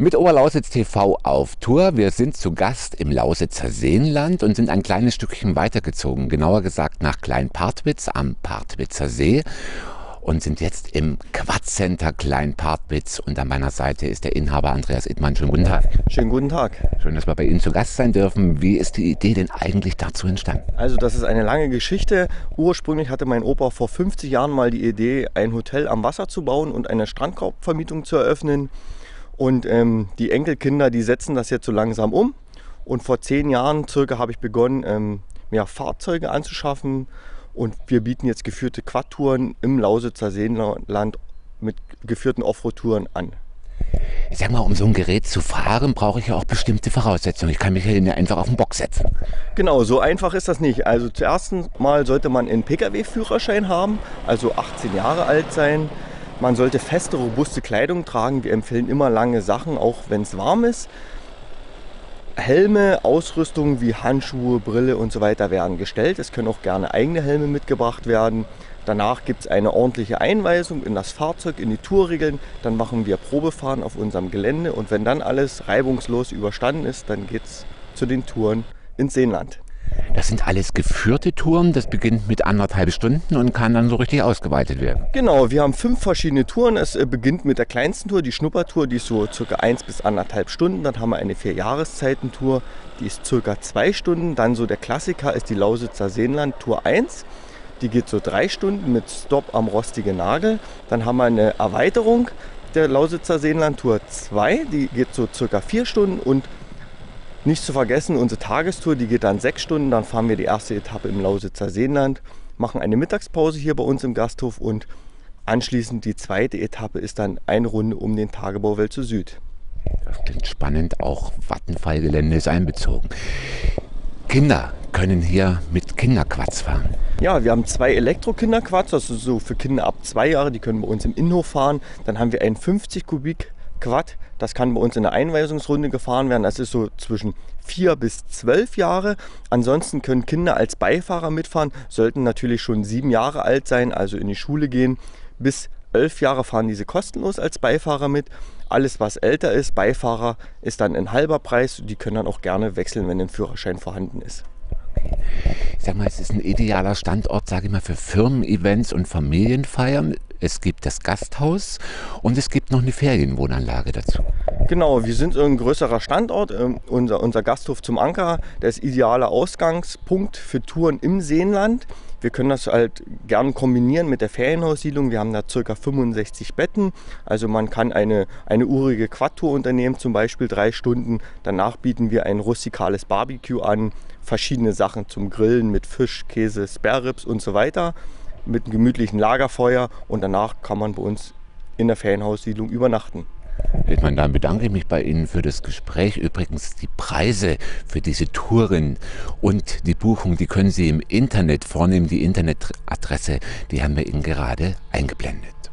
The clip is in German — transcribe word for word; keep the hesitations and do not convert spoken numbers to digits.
Mit Oberlausitz T V auf Tour. Wir sind zu Gast im Lausitzer Seenland und sind ein kleines Stückchen weitergezogen, genauer gesagt nach Klein-Partwitz am Partwitzer See und sind jetzt im Quad-Center Klein-Partwitz und an meiner Seite ist der Inhaber Andreas Ittmann. Schönen guten Tag. Schönen guten Tag. Schön, dass wir bei Ihnen zu Gast sein dürfen. Wie ist die Idee denn eigentlich dazu entstanden? Also das ist eine lange Geschichte. Ursprünglich hatte mein Opa vor fünfzig Jahren mal die Idee, ein Hotel am Wasser zu bauen und eine Strandkorbvermietung zu eröffnen. Und ähm, die Enkelkinder, die setzen das jetzt so langsam um. Und vor zehn Jahren circa habe ich begonnen, ähm, mehr Fahrzeuge anzuschaffen. Und wir bieten jetzt geführte Quad-Touren im Lausitzer Seenland mit geführten Offroad-Touren an. Ich sag mal, um so ein Gerät zu fahren, brauche ich ja auch bestimmte Voraussetzungen. Ich kann mich hier nicht einfach auf den Bock setzen. Genau, so einfach ist das nicht. Also zuerst mal sollte man einen Pkw-Führerschein haben, also achtzehn Jahre alt sein. Man sollte feste, robuste Kleidung tragen. Wir empfehlen immer lange Sachen, auch wenn es warm ist. Helme, Ausrüstung wie Handschuhe, Brille und so weiter werden gestellt. Es können auch gerne eigene Helme mitgebracht werden. Danach gibt es eine ordentliche Einweisung in das Fahrzeug, in die Tourregeln. Dann machen wir Probefahren auf unserem Gelände und wenn dann alles reibungslos überstanden ist, dann geht es zu den Touren ins Seenland. Das sind alles geführte Touren, das beginnt mit anderthalb Stunden und kann dann so richtig ausgeweitet werden. Genau, wir haben fünf verschiedene Touren. Es beginnt mit der kleinsten Tour, die Schnuppertour, die ist so circa eins bis anderthalb Stunden. Dann haben wir eine Vier-Jahreszeiten-Tour, die ist circa zwei Stunden. Dann so der Klassiker ist die Lausitzer Seenland Tour eins. Die geht so drei Stunden mit Stopp am Rostigen Nagel. Dann haben wir eine Erweiterung der Lausitzer Seenland Tour zwei, die geht so circa vier Stunden. Und nicht zu vergessen, unsere Tagestour, die geht dann sechs Stunden. Dann fahren wir die erste Etappe im Lausitzer Seenland, machen eine Mittagspause hier bei uns im Gasthof und anschließend die zweite Etappe ist dann eine Runde um den Tagebau Wölse Süd. Das klingt spannend, auch Vattenfallgelände ist einbezogen. Kinder können hier mit Kinderquads fahren. Ja, wir haben zwei Elektro-Kinderquads, das ist so für Kinder ab zwei Jahre, die können bei uns im Innenhof fahren. Dann haben wir einen fünfzig Kubik Quad, das kann bei uns in der Einweisungsrunde gefahren werden. Das ist so zwischen vier bis zwölf Jahre. Ansonsten können Kinder als Beifahrer mitfahren, sollten natürlich schon sieben Jahre alt sein, also in die Schule gehen. Bis elf Jahre fahren diese kostenlos als Beifahrer mit. Alles, was älter ist, Beifahrer, ist dann ein halber Preis. Die können dann auch gerne wechseln, wenn ein Führerschein vorhanden ist. Ich sag mal, es ist ein idealer Standort, sage ich mal, für Firmen-Events und Familienfeiern. Es gibt das Gasthaus und es gibt noch eine Ferienwohnanlage dazu. Genau, wir sind ein größerer Standort. Ähm, unser, unser Gasthof zum Anker, der ist idealer Ausgangspunkt für Touren im Seenland. Wir können das halt gern kombinieren mit der Ferienhaussiedlung. Wir haben da ca. fünfundsechzig Betten. Also man kann eine, eine urige Quad-Tour unternehmen, zum Beispiel drei Stunden. Danach bieten wir ein rustikales Barbecue an, verschiedene Sachen zum Grillen mit Fisch, Käse, Spareribs und so weiter. Mit einem gemütlichen Lagerfeuer und danach kann man bei uns in der Ferienhaussiedlung übernachten. Ich meine, dann bedanke ich mich bei Ihnen für das Gespräch. Übrigens, die Preise für diese Touren und die Buchung, die können Sie im Internet vornehmen. Die Internetadresse, die haben wir Ihnen gerade eingeblendet.